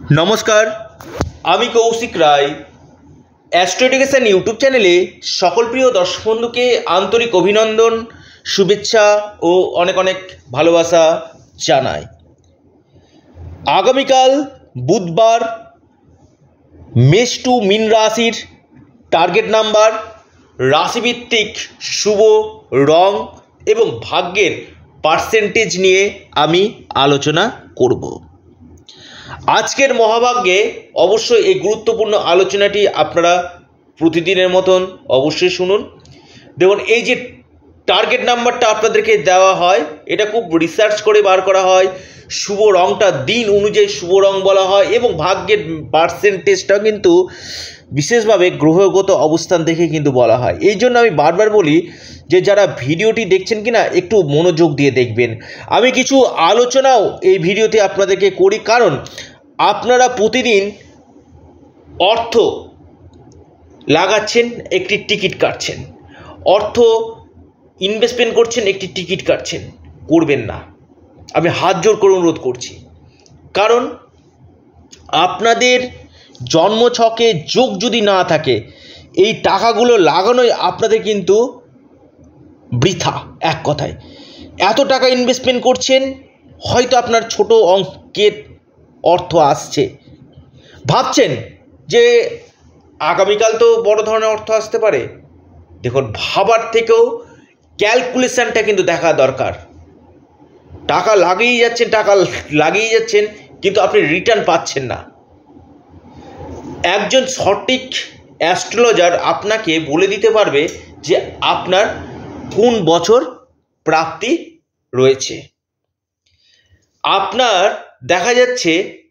নমস্কার, আমি Koushik Roy. Astro education YouTube চ্যানেলে সকল প্রিয় দর্শক বন্ধুকে আন্তরিক অভিনন্দন, শুভেচ্ছা ও অনেক অনেক ভালোবাসা জানাই। আগামীকাল বুধবার মেষ টু মীন রাশির টার্গেট নাম্বার, রাশিভিত্তিক শুভ রং এবং ভাগ্যের পার্সেন্টেজ নিয়ে আমি আলোচনা করব। আজকের মহাভাগ্যে অবশ্যই এই গুরুত্বপূর্ণ আলোচনাটি আপনারা প্রতিদিনের মতন অবশ্যই শুনুন। দেখুন, এই যে টার্গেট নাম্বারটা আপনাদেরকে দেওয়া হয়, এটা খুব রিসার্চ করে বার করা হয়। শুভ রংটা দিন অনুযায়ী শুভ রং বলা হয় এবং ভাগ্যের পার্সেন্টেজটা কিন্তু বিশেষভাবে গ্রহগত অবস্থান দেখে কিন্তু বলা হয়। এই জন্য আমি বারবার বলি যে যারা ভিডিওটি দেখছেন কিনা একটু মনোযোগ দিয়ে দেখবেন। আমি কিছু আলোচনাও এই ভিডিওতে আপনাদেরকে করি, কারণ আপনারা প্রতিদিন অর্থ লাগাচ্ছেন, একটি টিকিট কাটছেন, অর্থ ইনভেস্টমেন্ট করছেন, একটি টিকিট কাটছেন। করবেন না, আমি হাত জোর করে অনুরোধ করছি। কারণ আপনাদের জন্মছকে যোগ যদি না থাকে, এই টাকাগুলো লাগানোই আপনাদের কিন্তু বৃথা। এক কথায় এত টাকা ইনভেস্টমেন্ট করছেন, হয়তো আপনার ছোট অঙ্কের অর্থ আসছে, ভাবছেন যে আগামীকাল তো বড় ধরনের অর্থ আসতে পারে। দেখুন, ভাবার থেকেও ক্যালকুলেশনটা কিন্তু দেখা দরকার। টাকা লাগিয়ে যাচ্ছেন, কিন্তু আপনি রিটার্ন পাচ্ছেন না। একজন সঠিক অ্যাস্ট্রোলজার আপনাকে বলে দিতে পারবে যে আপনার কোন বছর প্রাপ্তি রয়েছে। আপনার দেখা যাচ্ছে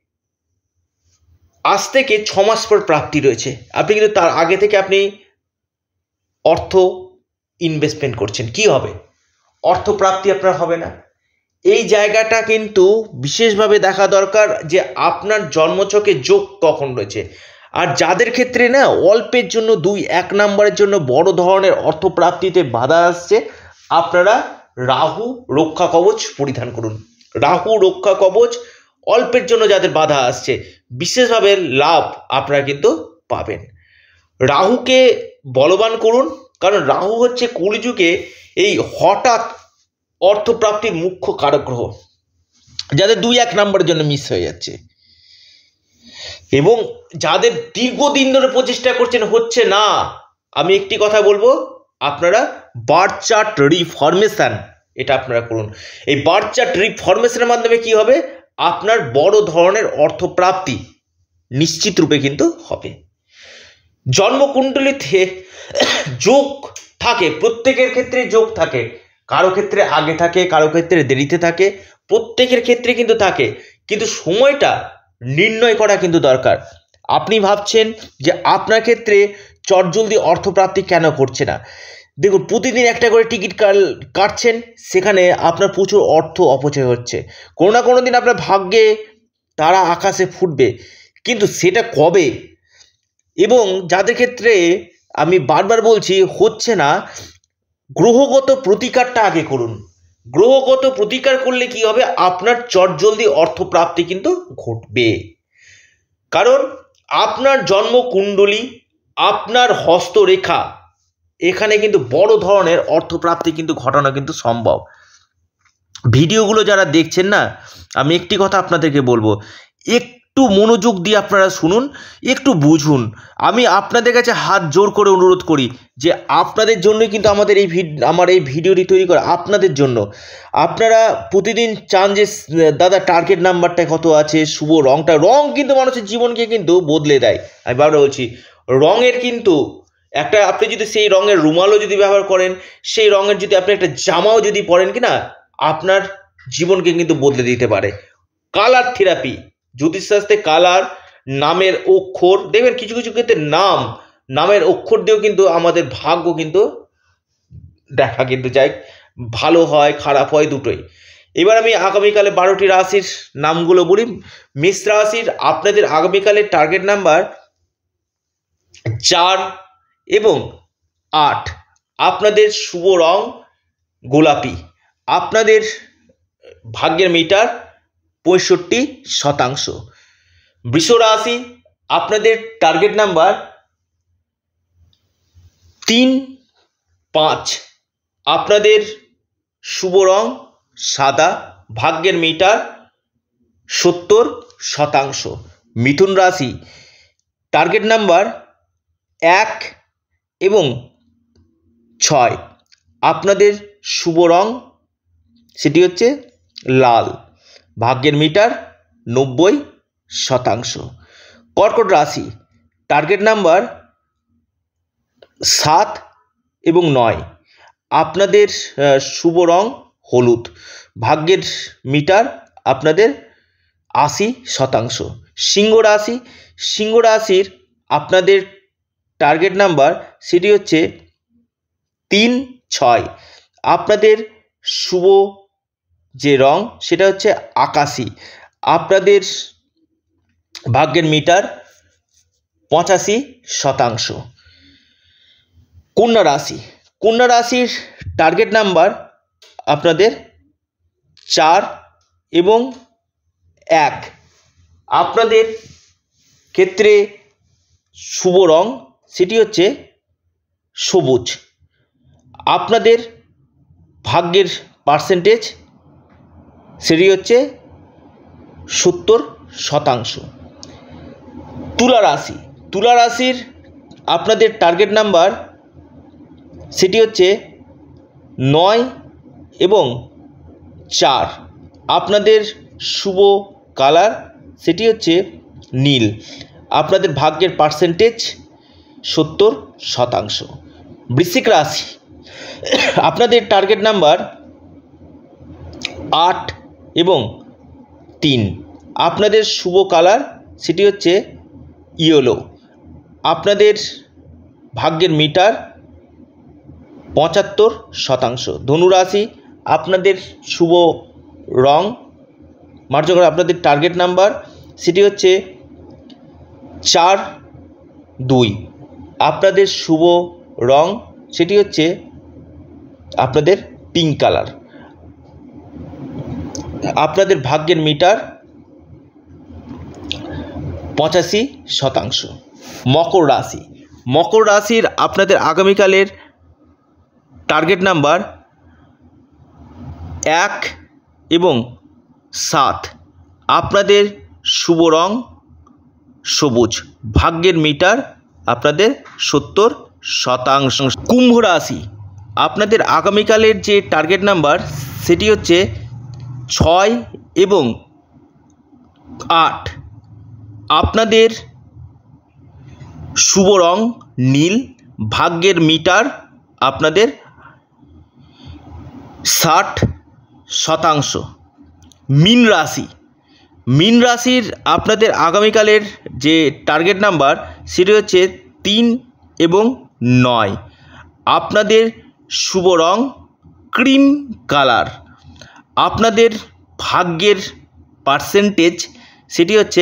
আজ থেকে 6 মাস পর প্রাপ্তি রয়েছে, আপনি কিন্তু তার আগে থেকে আপনি অর্থ ইনভেস্টমেন্ট করছেন। কি হবে? অর্থ প্রাপ্তি আপনার হবে না। এই জায়গাটা কিন্তু বিশেষভাবে দেখা দরকার যে আপনার জন্মছকে যোগ কখন রয়েছে। আর যাদের ক্ষেত্রে না অল্পের জন্য 2-1 নম্বরের জন্য বড় ধরনের অর্থপ্রাপ্তিতে বাধা আসছে, আপনারা রাহু রক্ষা কবচ পরিধান করুন। রাহু রক্ষা কবচ অল্পের জন্য যাদের বাধা আসছে, বিশেষভাবে লাভ আপনারা কিন্তু পাবেন। রাহুকে বলবান করুন, কারণ রাহু হচ্ছে কলিযুগে এই হঠাৎ অর্থপ্রাপ্তির মুখ্য কারক গ্রহ, যাদের 2-1 নম্বরের জন্য মিস হয়ে যাচ্ছে, এবং যাদের দীর্ঘদিন ধরে প্রচেষ্টা করছেন হচ্ছে না। আমি একটি কথা বলবো, আপনারা বার্থ চার্ট রিফরমেশন এটা আপনারা করুন। এই বার্থ চার্ট রিফরমেশনের মাধ্যমে কি হবে? আপনার বড় ধরনের অর্থপ্রাপ্তি নিশ্চিত রূপে কিন্তু হবে। জন্মকুণ্ডলিতে যোগ থাকে, প্রত্যেকের ক্ষেত্রে যোগ থাকে, কারো ক্ষেত্রে আগে থাকে, কারো ক্ষেত্রে দেরিতে থাকে, প্রত্যেকের ক্ষেত্রে কিন্তু থাকে, কিন্তু সময়টা নির্ণয় করা কিন্তু দরকার। আপনি ভাবছেন যে আপনার ক্ষেত্রে চটজলদি অর্থপ্রাপ্তি কেন করছে না? দেখুন, প্রতিদিন একটা করে টিকিট কাটছেন, সেখানে আপনার প্রচুর অর্থ অপচয় হচ্ছে। কোনো না কোনো দিন আপনার ভাগ্যে তারা আকাশে ফুটবে, কিন্তু সেটা কবে? এবং যাদের ক্ষেত্রে আমি বারবার বলছি হচ্ছে না, গ্রহগত প্রতিকারটা আগে করুন। গ্রহগত প্রতিকার করলে কি হবে? আপনার চটজলদি অর্থপ্রাপ্তি কিন্তু ঘটবে। কারণ আপনার জন্মকুণ্ডলী, আপনার হস্তরেখা, এখানে কিন্তু বড় ধরনের অর্থপ্রাপ্তি কিন্তু ঘটানো কিন্তু সম্ভব। ভিডিওগুলো যারা দেখছেন না, আমি একটি কথা আপনাদেরকে বলবো, একটু মনোযোগ দিয়ে আপনারা শুনুন, একটু বুঝুন। আমি আপনাদের কাছে হাত জোর করে অনুরোধ করি যে আপনাদের জন্যই কিন্তু আমার এই ভিডিওটি তৈরি করা, আপনাদের জন্য। আপনারা প্রতিদিন চান যে দাদা টার্গেট নাম্বারটা কত আছে, শুভ রংটা, রং কিন্তু মানুষের জীবনকে কিন্তু বদলে দেয়। আমি বারবার বলছি, রঙের কিন্তু একটা, আপনি যদি সেই রঙের রুমালও যদি ব্যবহার করেন, সেই রঙের যদি আপনি একটা জামাও যদি পরেন কিনা, আপনার জীবনকে কিন্তু বদলে দিতে পারে। কালার থেরাপি, জ্যোতিষশাস্ত্রে কালার, নামের অক্ষর, দেখবেন কিছু কিছু ক্ষেত্রে নামের অক্ষর দিয়েও কিন্তু আমাদের ভাগ্য কিন্তু দেখা কিন্তু যায়, ভালো হয় খারাপ হয় দুটোই। এবার আমি আগামীকালে 12টি রাশির নামগুলো বলি। মেষ রাশির আপনাদের আগামীকালের টার্গেট নাম্বার 4 এবং 8। আপনাদের শুভ রং গোলাপি। আপনাদের ভাগ্যের মিটার 65%। বৃষ রাশি, আপনাদের টার্গেট নাম্বার 3, 5। আপনাদের শুভ রং সাদা, ভাগ্যের মিটার 70%। মিথুন রাশি, টার্গেট নাম্বার 1 এবং 6। আপনাদের শুভ রং সেটি হচ্ছে লাল, ভাগ্যের মিটার 90%। কর্কট রাশি, টার্গেট নাম্বার 7 এবং 9। আপনাদের শুভ রং হলুদ, ভাগ্যের মিটার আপনাদের 80%। সিংহ রাশি, সিংহ রাশির আপনাদের টার্গেট নাম্বার সেটি হচ্ছে 3, 6। আপনাদের শুভ যে রং সেটা হচ্ছে আকাশি, আপনাদের ভাগ্যের মিটার 85%। কন্যা রাশি, কন্যা রাশির টার্গেট নাম্বার আপনাদের 4 এবং 1। আপনাদের ক্ষেত্রে শুভ রং সেটি হচ্ছে সবুজ। আপনাদের ভাগ্যের পার্সেন্টেজ সেটি হচ্ছে 70%। তুলা রাশি, তুলা রাশির আপনাদের টার্গেট নাম্বার সেটি হচ্ছে 9 এবং 4। আপনাদের শুভ কালার সেটি হচ্ছে নীল। আপনাদের ভাগ্যের পার্সেন্টেজ 70%। বৃশ্চিক রাশি, আপনাদের টার্গেট নাম্বার 8 এবং 3। আপনাদের শুভ কালার সেটি হচ্ছে ইয়েলো। আপনাদের ভাগ্যের মিটার 75%। ধনুরাশি, আপনাদের শুভ রং মার্জ করে আপনাদের টার্গেট নাম্বার সেটি হচ্ছে 4, 2। আপনাদের শুভ রং সেটি হচ্ছে আপনাদের পিঙ্ক কালার। আপনাদের ভাগ্যের মিটার 85%। মকর রাশি, মকর রাশির আপনাদের আগামীকালের টার্গেট নাম্বার 1 এবং 7। আপনাদের শুভ রং সবুজ, ভাগ্যের মিটার আপনাদের 70%। কুম্ভ রাশি, আপনাদের আগামীকালের যে টার্গেট নাম্বার সেটি হচ্ছে 6 এবং 8। আপনাদের শুভ রং নীল, ভাগ্যের মিটার আপনাদের 60%। মীন রাশি, মীন রাশির আপনাদের আগামীকালের যে টার্গেট নাম্বার সেটি হচ্ছে 3 এবং 9। আপনাদের শুভ রং ক্রিম কালার। আপনাদের ভাগ্যের পার্সেন্টেজ সেটি হচ্ছে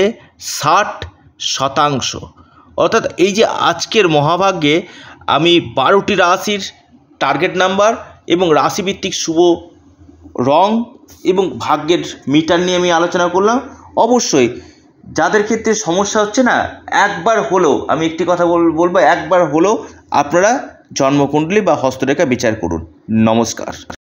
60%। অর্থাৎ এই যে আজকের মহাভাগ্যে আমি 12টি রাশির টার্গেট নাম্বার এবং রাশিভিত্তিক শুভ রং এবং ভাগ্যের মিটার নিয়ে আমি আলোচনা করলাম। অবশ্যই যাদের ক্ষেত্রে সমস্যা হচ্ছে না, একবার হলেও আমি একটি কথা বলবো, একবার হলেও আপনারা জন্মকুণ্ডলী বা হস্তরেখা বিচার করুন। নমস্কার।